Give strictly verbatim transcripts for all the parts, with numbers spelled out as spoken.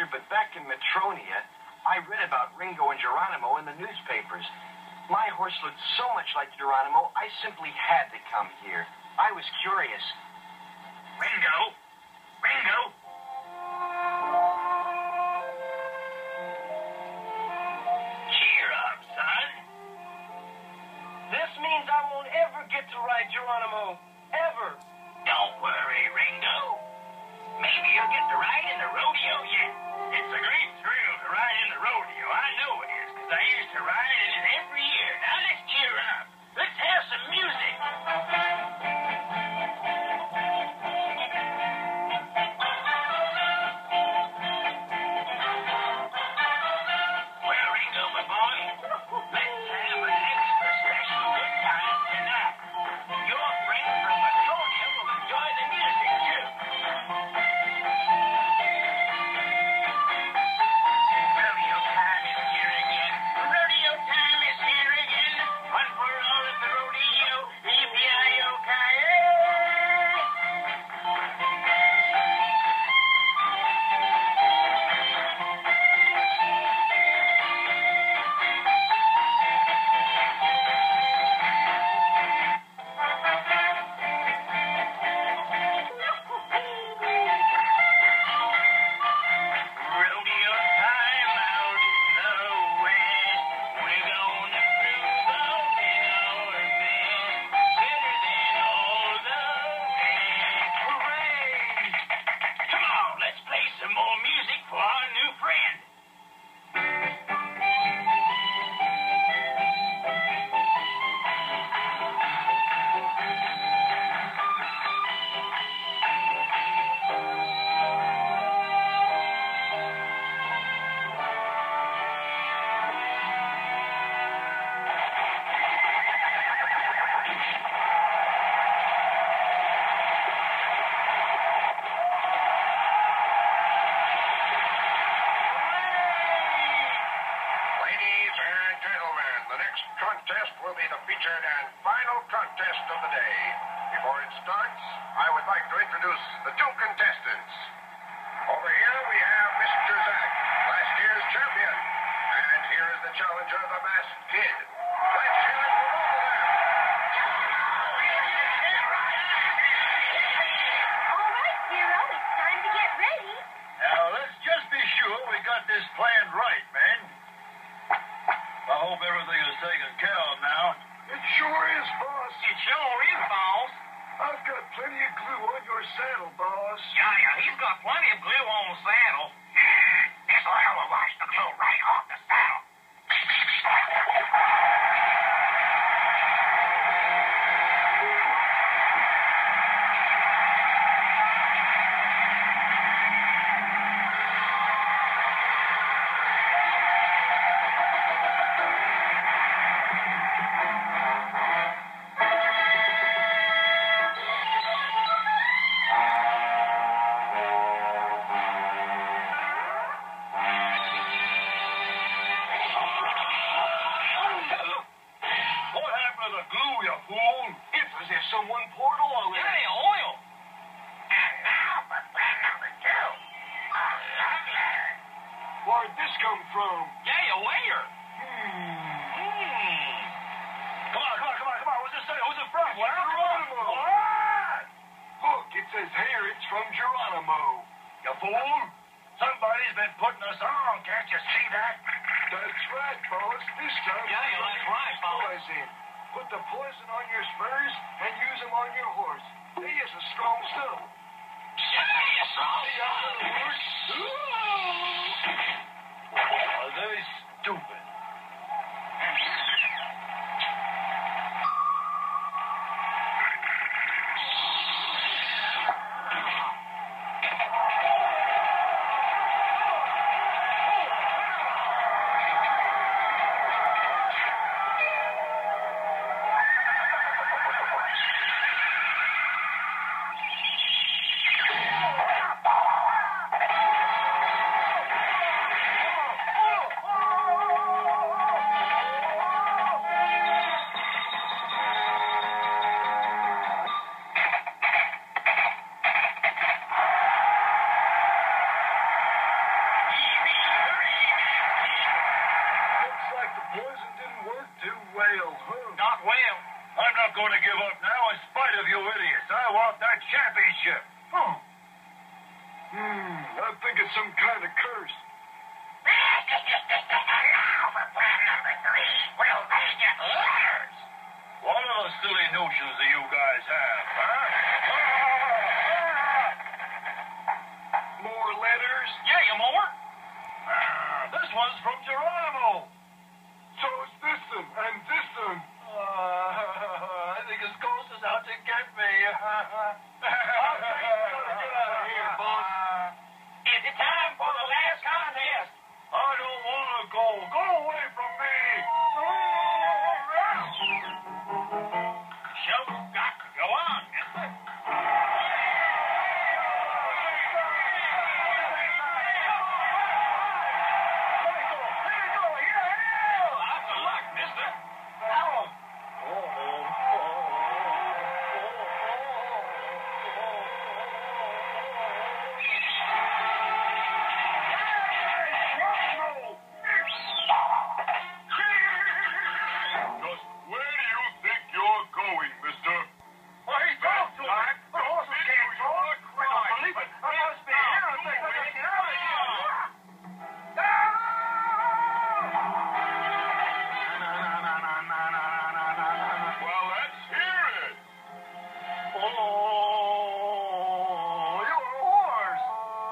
mister, but back in Metronia, I read about Ringo and Geronimo in the newspapers. My horse looked so much like Geronimo, I simply had to come here. I was curious. Ringo? Ringo? Cheer up, son. This means I won't ever get to ride Geronimo. Ever. Don't worry, Ringo. Maybe you'll get to ride in the rodeo yet. It's a great thrill to ride in the rodeo. I know it is, because I used to ride in it every year. Now let's cheer up. Let's have some music. Well, Ringo, my boy, let's have an extra special good time tonight. Your friend from Metronia will enjoy the music, too. Rodeo time is here again. Rodeo time is here again. One for all at the rodeo. Yippee-yi-yo-ki-yay! Rodeo time out in the west. We're gonna prove our best. Better than all the rest. Hooray! Come on, let's play some more music for our new friend. Ladies and gentlemen, the next contest will be the featured and final contest of the day. Before it starts, I would like to introduce the two contestants. Over here we have Mister Zach, last year's champion. And here is the challenger, the Masked Kid. Let's hear it for both of them. All right, Zero, it's time to get ready. Now, let's just be sure we got this planned right, men. I hope everything is taken care of now. It sure is, boss. It sure is, boss. I've got plenty of glue on your saddle, boss. Yeah, yeah, he's got plenty of glue on the saddle. Mm, this'll help wash the glue right off the saddle. What happened to the glue, you fool? It's as if someone poured oil in it. Yeah, oil. And now for plan number two. A love letter. Where'd this come from? Yeah, where? Hmm. Come on, come on, come on, come on. What's it say? Who's it from? Where? Geronimo. What? Look, it says here it's from Geronimo. You fool. Somebody's been putting us on. Can't you see that? That's right, boss. This time... Yeah, yeah, that's right, boss. Poison. Put the poison on your spurs and use them on your horse. They is a strong stuff. Yeah, strong Are they stupid? in spite of you idiots, I want that championship. Hmm. Hmm. I think it's some kind of curse. Now for plan number three. We'll make it letters. What other silly notions do you guys have, huh? More letters? Yeah, you more? Uh, this one's from Geronimo. So it's this one and this one. Uh, I think his ghost is out to get me. Get out of here, boss. Is it time for the last contest? I don't want to go. Go away from me. Show's got to go on, mister. Lots of luck, mister. Just where do you think you're going, mister? Hey, talk to me. The horses can't talk. I don't believe it. I must be here. I think we can get out of here. Well, let's hear it. Oh, you're a horse.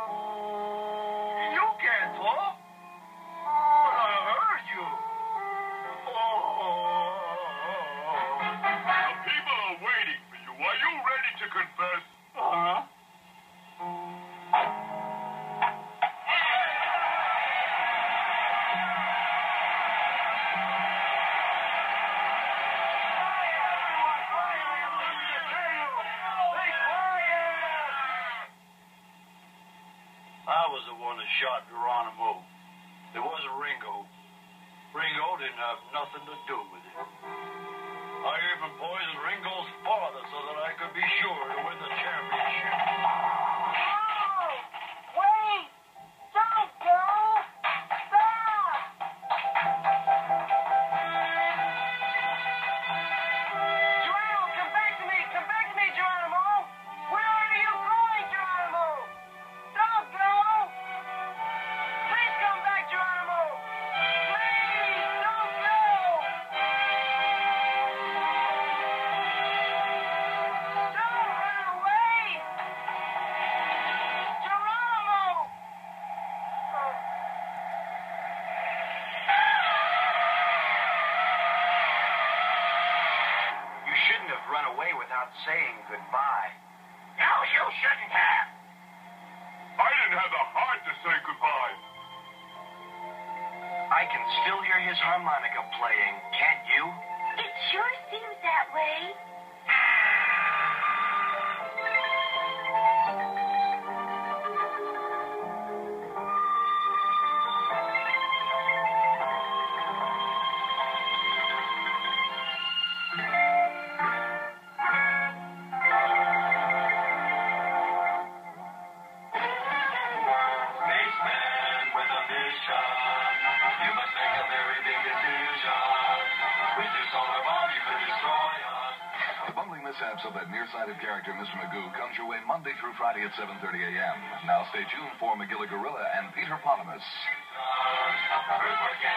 You can't talk. But I heard you. Oh. The people are waiting for you. Are you ready to confess? Uh-huh. I was the one that shot Geronimo. It wasn't Ringo. Ringo didn't have nothing to do with it. I even poisoned Ringo's father so that I could be sure to win the championship. Wait! Don't go! Stop! Geronimo, come back to me! Come back to me, Geronimo! Where are you going, Geronimo? Don't go! Please come back, Geronimo! Please, don't go! Don't run away! Geronimo! You shouldn't have run away without saying goodbye. No, you shouldn't have. I didn't have the heart to say goodbye. I can still hear his harmonica playing, can't you? It sure seems that way. Spaceman with a mission. You must make a very big decision. With your solar bomb, you could destroy us. The bumbling mishaps of that nearsighted character, Mister Magoo, comes your way Monday through Friday at seven thirty a.m. Now stay tuned for McGillicuddy and Peter Potamus. Earthwork